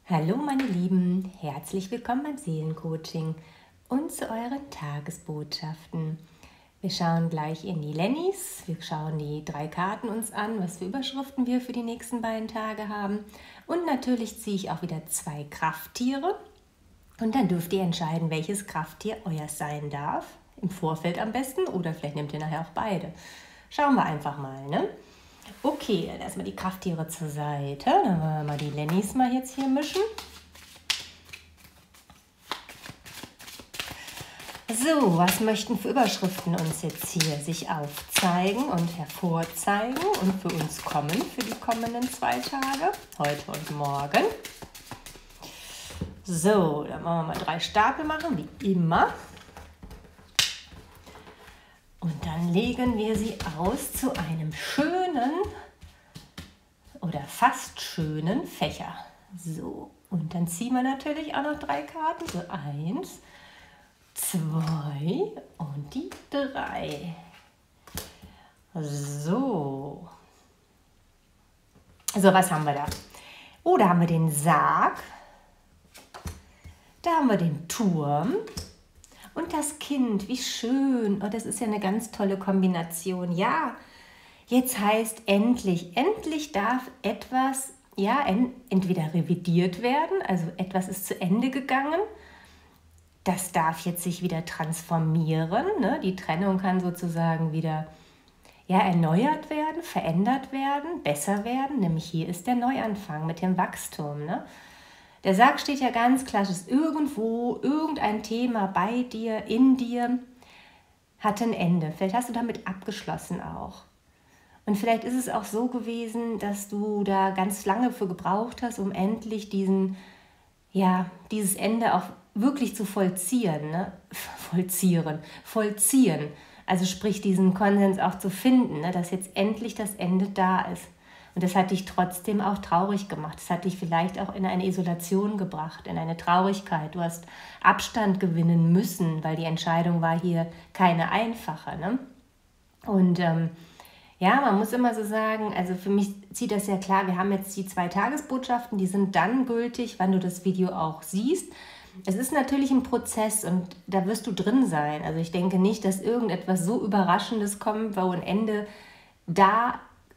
Hallo meine Lieben, herzlich willkommen beim Seelencoaching und zu euren Tagesbotschaften. Wir schauen gleich in die Lennys, wir schauen die 3 Karten uns an, was für Überschriften wir für die nächsten beiden Tage haben. Und natürlich ziehe ich auch wieder 2 Krafttiere und dann dürft ihr entscheiden, welches Krafttier euer sein darf. Im Vorfeld am besten oder vielleicht nehmt ihr nachher auch beide. Schauen wir einfach mal, ne? Okay, dann erstmal die Krafttiere zur Seite. Dann wollen wir mal die Lennys mal jetzt hier mischen. So, was möchten für Überschriften uns jetzt hier sich aufzeigen und hervorzeigen und für uns kommen für die kommenden 2 Tage, heute und morgen? So, dann wollen wir mal 3 Stapel machen, wie immer. Und dann legen wir sie aus zu einem schönen oder fast schönen Fächer. So, und dann ziehen wir natürlich auch noch 3 Karten. So 1, 2 und die 3. So. So, was haben wir da? Oh, da haben wir den Sarg. Da haben wir den Turm. Und das Kind, wie schön. Oh, das ist ja eine ganz tolle Kombination. Ja, jetzt heißt endlich darf etwas, ja, entweder revidiert werden, also etwas ist zu Ende gegangen. Das darf jetzt sich wieder transformieren. Ne? Die Trennung kann sozusagen wieder erneuert werden, verändert werden, besser werden. Nämlich hier ist der Neuanfang mit dem Wachstum. Ne? Der Sarg steht ja ganz klar, es ist irgendwo, irgendein Thema bei dir, in dir, hat ein Ende. Vielleicht hast du damit abgeschlossen auch. Und vielleicht ist es auch so gewesen, dass du da ganz lange für gebraucht hast, um endlich dieses Ende auch wirklich zu vollziehen. Ne? Vollziehen. Also sprich, diesen Konsens auch zu finden, ne? Dass jetzt endlich das Ende da ist. Und das hat dich trotzdem auch traurig gemacht. Das hat dich vielleicht auch in eine Isolation gebracht, in eine Traurigkeit. Du hast Abstand gewinnen müssen, weil die Entscheidung war hier keine einfache. Ne? Und man muss immer so sagen, also für mich zieht das ja klar, wir haben jetzt die 2 Tagesbotschaften, die sind dann gültig, wann du das Video auch siehst. Es ist natürlich ein Prozess und da wirst du drin sein. Also ich denke nicht, dass irgendetwas so Überraschendes kommt, wo ein Ende da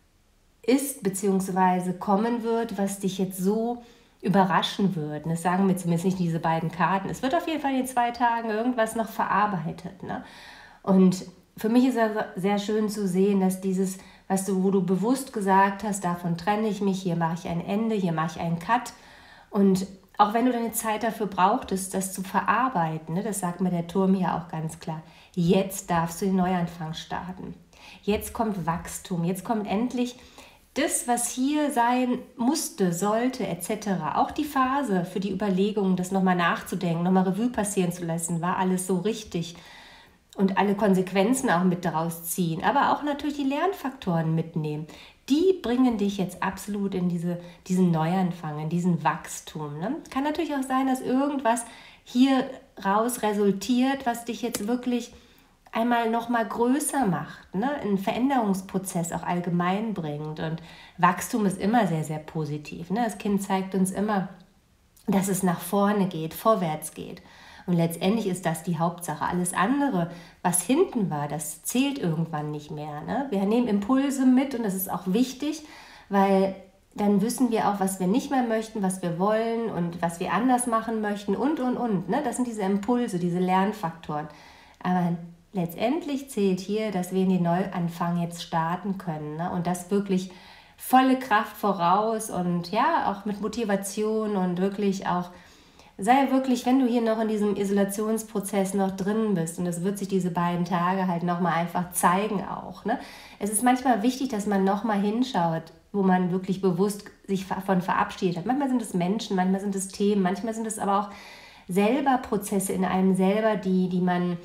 ist bzw. kommen wird, was dich jetzt so überraschen wird. Das sagen mir zumindest nicht diese beiden Karten. Es wird auf jeden Fall in 2 Tagen irgendwas noch verarbeitet. Ne? Und für mich ist es sehr schön zu sehen, dass dieses, wo du bewusst gesagt hast, davon trenne ich mich, hier mache ich ein Ende, hier mache ich einen Cut. Und auch wenn du deine Zeit dafür brauchtest, das zu verarbeiten, ne, das sagt mir der Turm hier auch ganz klar, jetzt darfst du den Neuanfang starten. Jetzt kommt Wachstum, jetzt kommt endlich das, was hier sein musste, sollte, etc. Auch die Phase für die Überlegungen, das nochmal nachzudenken, nochmal Revue passieren zu lassen, war alles so richtig. Und alle Konsequenzen auch mit daraus ziehen, aber auch natürlich die Lernfaktoren mitnehmen. Die bringen dich jetzt absolut in diesen Neuanfang, in diesen Wachstum. Ne? Kann natürlich auch sein, dass irgendwas hier raus resultiert, was dich jetzt wirklich einmal noch mal größer macht, ne? Einen Veränderungsprozess auch allgemein bringt. Und Wachstum ist immer sehr, sehr positiv. Ne? Das Kind zeigt uns immer, dass es nach vorne geht, vorwärts geht. Und letztendlich ist das die Hauptsache. Alles andere, was hinten war, das zählt irgendwann nicht mehr. Ne? Wir nehmen Impulse mit und das ist auch wichtig, weil dann wissen wir auch, was wir nicht mehr möchten, was wir wollen und was wir anders machen möchten und. Ne? Das sind diese Impulse, diese Lernfaktoren. Aber letztendlich zählt hier, dass wir in den Neuanfang jetzt starten können. Ne? Und das wirklich volle Kraft voraus und ja, auch mit Motivation und wirklich auch, sei wirklich, wenn du hier noch in diesem Isolationsprozess noch drin bist, und das wird sich diese beiden Tage halt nochmal einfach zeigen auch. Ne? Es ist manchmal wichtig, dass man nochmal hinschaut, wo man wirklich bewusst sich davon verabschiedet hat. Manchmal sind es Menschen, manchmal sind es Themen, manchmal sind es aber auch selber Prozesse in einem selber, die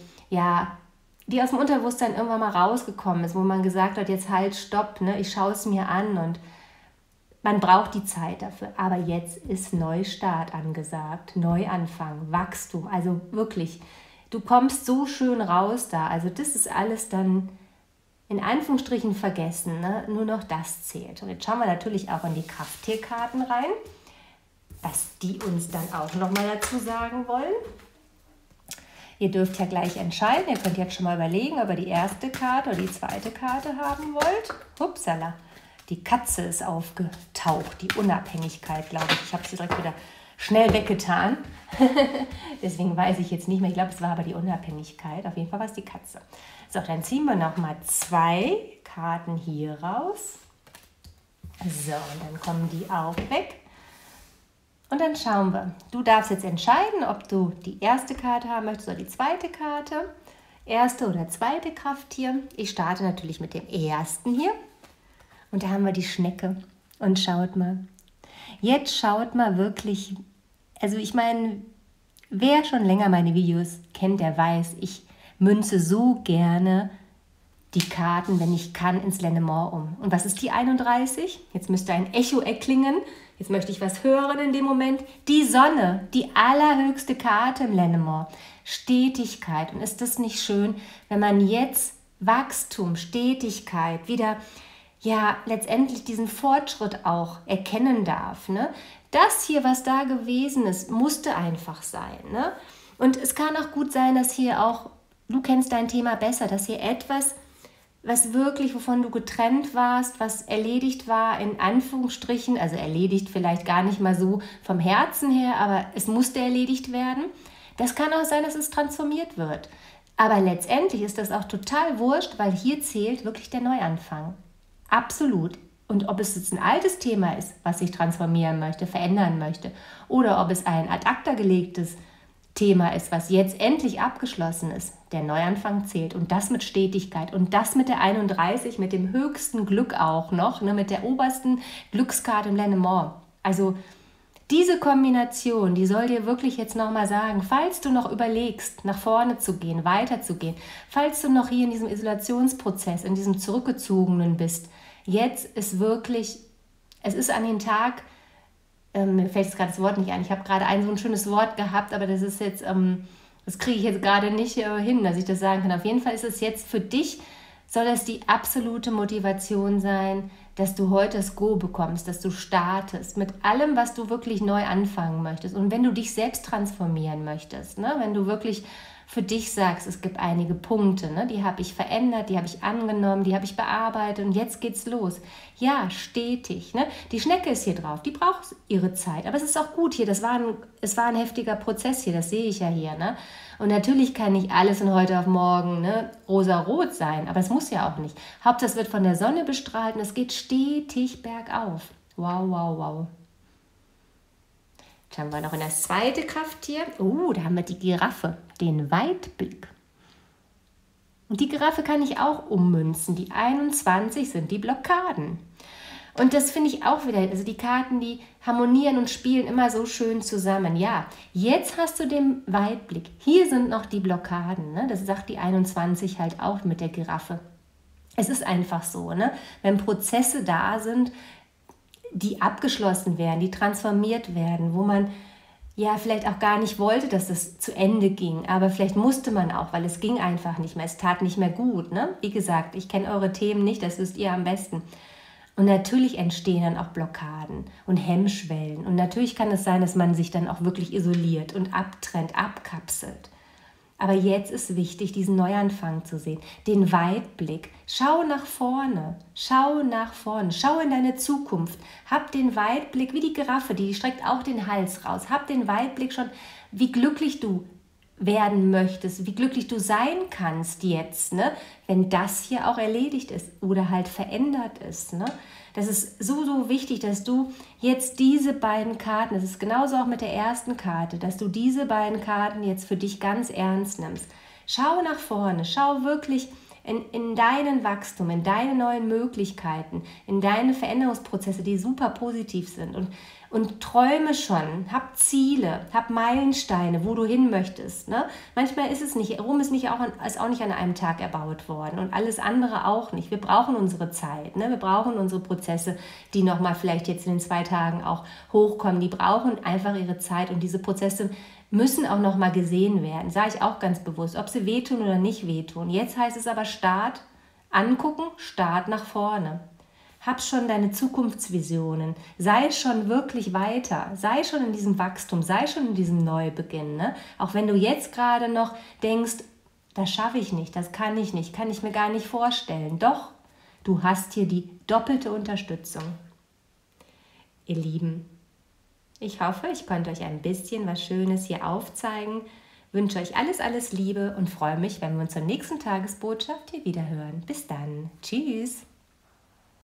aus dem Unterbewusstsein irgendwann mal rausgekommen ist, wo man gesagt hat, jetzt halt, stopp, ne? Ich schaue es mir an und man braucht die Zeit dafür. Aber jetzt ist Neustart angesagt, Neuanfang, Wachstum, also wirklich, du kommst so schön raus da, also das ist alles dann in Anführungsstrichen vergessen, ne? Nur noch das zählt. Und jetzt schauen wir natürlich auch in die Krafttierkarten rein. was die uns dann auch nochmal dazu sagen wollen. Ihr dürft ja gleich entscheiden. Ihr könnt jetzt schon mal überlegen, ob ihr die erste Karte oder die zweite Karte haben wollt. Upsala, die Katze ist aufgetaucht, die Unabhängigkeit, glaube ich. Ich habe sie direkt wieder schnell weggetan. Deswegen weiß ich jetzt nicht mehr. Ich glaube, es war aber die Unabhängigkeit. Auf jeden Fall war es die Katze. So, dann ziehen wir nochmal 2 Karten hier raus. So, und dann kommen die auch weg. Und dann schauen wir. Du darfst jetzt entscheiden, ob du die erste Karte haben möchtest oder die zweite Karte. Erste oder zweite Krafttier. Ich starte natürlich mit dem ersten hier. Und da haben wir die Schnecke. Und schaut mal. Jetzt schaut mal wirklich, also ich meine, wer schon länger meine Videos kennt, der weiß, ich münze so gerne die Karten, wenn ich kann, ins Lenormand um. Und was ist die 31? Jetzt müsste ein Echo erklingen. Jetzt möchte ich was hören in dem Moment. Die Sonne, die allerhöchste Karte im Lenormand. Stetigkeit. Und ist das nicht schön, wenn man jetzt Wachstum, Stetigkeit, wieder, ja, letztendlich diesen Fortschritt auch erkennen darf. Ne? Das hier, was da gewesen ist, musste einfach sein. Ne? Und es kann auch gut sein, dass hier auch, du kennst dein Thema besser, dass hier etwas, was wirklich, wovon du getrennt warst, was erledigt war, in Anführungsstrichen, also erledigt vielleicht gar nicht mal so vom Herzen her, aber es musste erledigt werden. Das kann auch sein, dass es transformiert wird. Aber letztendlich ist das auch total wurscht, weil hier zählt wirklich der Neuanfang. Absolut. Und ob es jetzt ein altes Thema ist, was sich transformieren möchte, verändern möchte, oder ob es ein ad acta gelegtes Thema ist, was jetzt endlich abgeschlossen ist, der Neuanfang zählt. Und das mit Stetigkeit. Und das mit der 31, mit dem höchsten Glück auch noch, ne, mit der obersten Glückskarte im Lenormand. Also diese Kombination, die soll dir wirklich jetzt nochmal sagen, falls du noch überlegst, nach vorne zu gehen, weiterzugehen, falls du noch hier in diesem Isolationsprozess, in diesem Zurückgezogenen bist, jetzt ist wirklich, es ist an den Tag, mir fällt jetzt gerade das Wort nicht ein, ich habe gerade so ein schönes Wort gehabt, aber das ist jetzt, das kriege ich jetzt gerade nicht hin, dass ich das sagen kann. Auf jeden Fall ist es jetzt für dich, soll es die absolute Motivation sein, dass du heute das Go bekommst, dass du startest mit allem, was du wirklich neu anfangen möchtest. Und wenn du dich selbst transformieren möchtest, ne, wenn du wirklich für dich sagst, es gibt einige Punkte, ne, die habe ich verändert, die habe ich angenommen, die habe ich bearbeitet und jetzt geht's los. Ja, stetig. Ne? Die Schnecke ist hier drauf, die braucht ihre Zeit, aber es ist auch gut hier, es war ein heftiger Prozess hier, das sehe ich ja hier. Ne? Und natürlich kann nicht alles von heute auf morgen, ne, rosa-rot sein, aber es muss ja auch nicht. Hauptsache es wird von der Sonne bestrahlt und es geht stetig bergauf. Wow, wow, wow. Jetzt haben wir noch in das zweite Krafttier. Da haben wir die Giraffe, den Weitblick. Und die Giraffe kann ich auch ummünzen. Die 21 sind die Blockaden. Und das finde ich auch wieder, also die Karten, die harmonieren und spielen immer so schön zusammen. Ja, jetzt hast du den Weitblick. Hier sind noch die Blockaden. Ne? Das sagt die 21 halt auch mit der Giraffe. Es ist einfach so, ne? Wenn Prozesse da sind, die abgeschlossen werden, die transformiert werden, wo man ja vielleicht auch gar nicht wollte, dass das zu Ende ging, aber vielleicht musste man auch, weil es ging einfach nicht mehr, es tat nicht mehr gut. Ne? Wie gesagt, ich kenne eure Themen nicht, das wisst ihr am besten. Und natürlich entstehen dann auch Blockaden und Hemmschwellen. Und natürlich kann es sein, dass man sich dann auch wirklich isoliert und abtrennt, abkapselt. Aber jetzt ist wichtig, diesen Neuanfang zu sehen, den Weitblick. Schau nach vorne, schau in deine Zukunft. Hab den Weitblick, wie die Giraffe, die streckt auch den Hals raus. Hab den Weitblick schon, wie glücklich du werden möchtest, wie glücklich du sein kannst jetzt, ne? Wenn das hier auch erledigt ist oder halt verändert ist. Ne? Das ist so, so wichtig, dass du jetzt diese beiden Karten, das ist genauso auch mit der ersten Karte, dass du diese beiden Karten jetzt für dich ganz ernst nimmst. Schau nach vorne, schau wirklich in deinen Wachstum, in deine neuen Möglichkeiten, in deine Veränderungsprozesse, die super positiv sind und träume schon, hab Ziele, hab Meilensteine, wo du hin möchtest. Ne? Manchmal ist es nicht, Rom ist auch nicht an einem Tag erbaut worden und alles andere auch nicht. Wir brauchen unsere Zeit, ne? Wir brauchen unsere Prozesse, die nochmal vielleicht jetzt in den 2 Tagen auch hochkommen. Die brauchen einfach ihre Zeit und diese Prozesse müssen auch nochmal gesehen werden, sage ich auch ganz bewusst, ob sie wehtun oder nicht wehtun. Jetzt heißt es aber Start, angucken, Start nach vorne. Hab schon deine Zukunftsvisionen, sei schon wirklich weiter, sei schon in diesem Wachstum, sei schon in diesem Neubeginn. Ne? Auch wenn du jetzt gerade noch denkst, das schaffe ich nicht, das kann ich nicht, kann ich mir gar nicht vorstellen. Doch, du hast hier die doppelte Unterstützung. Ihr Lieben, ich hoffe, ich konnte euch ein bisschen was Schönes hier aufzeigen, wünsche euch alles, alles Liebe und freue mich, wenn wir uns zur nächsten Tagesbotschaft hier wieder hören. Bis dann. Tschüss.